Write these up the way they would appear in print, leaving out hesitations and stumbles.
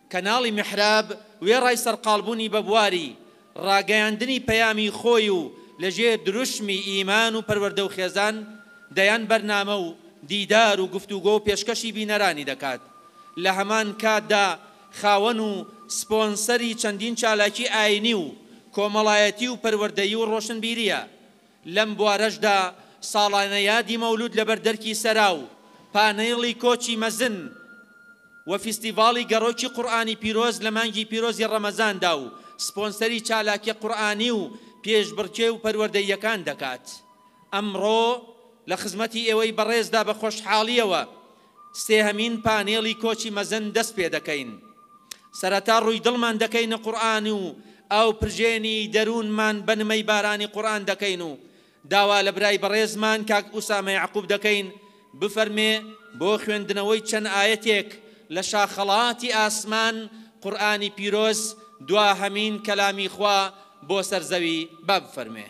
کەناڵی میحراب وێڕای سەرقاڵبوونی بە بواری ڕاگەیاندنی پەیامی خۆی و لەژێر دروشمی ئیمان و پەروەردە و خێزان دەیان بەرنامە و دیدار و گفتوگۆ و پێشکەشی بینەرانی دەکات. لە هەمان کاتدا خاوەن و سپۆنسەری چەندین چالاکی ئاینی و کۆمەڵایەتی و پەروەردەیی و ڕۆشنبیریە. لەم بوارەشدا ساڵانە یادی مەولود لەبەر دەرکی سەرا و پانەیڵی کۆچی مەزن و فیستیڤاڵی گەڕۆکی قورئانی پیرۆز لە مانگی پیرۆزی ڕەمەزاندا و سپۆنسەری چالاکی قورئانی و پێشبڕکێ و پەروەردەییەکان دەکات. ئەمڕۆ لە خزمەتی ئێوەی بەڕێزدا بە خۆشحاڵیەوە سێهەمین پانێڵی کۆچی مەزن دەست پێ دەکەین. سەرەتا ڕووی دڵمان دەکەینە قورئان و ئەو پرژێنی دەروونمان بەنمەی بارانی قورئان دەکەین و داوا لە برای بەڕێزمان کاک ئوسامە یعقوب دەکەین بفەرمێ بۆ خوێندنەوەی چەند ئاەتێک لە شاخەڵاتی ئاسمان قورئانی پیرۆز دواهەمین کەلامی خوا بۆ سەرزەوی با بفەرمێ.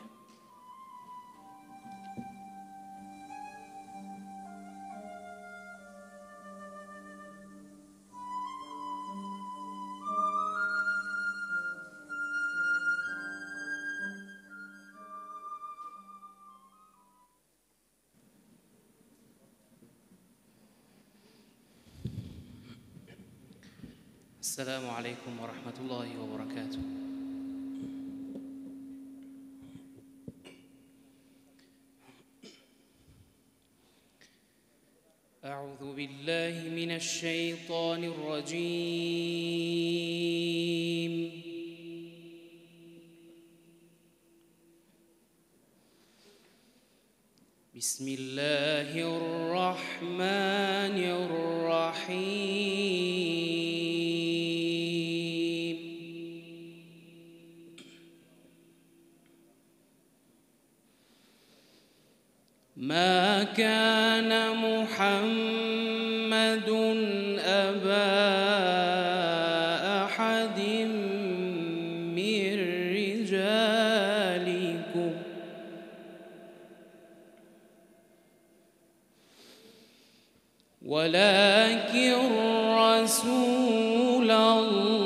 السلام عليكم ورحمة الله وبركاته. أعوذ بالله من الشيطان الرجيم. بسم الله الرحمن الرحيم. ما كان محمد أبا أحد من رجالكم ولكن رسول الله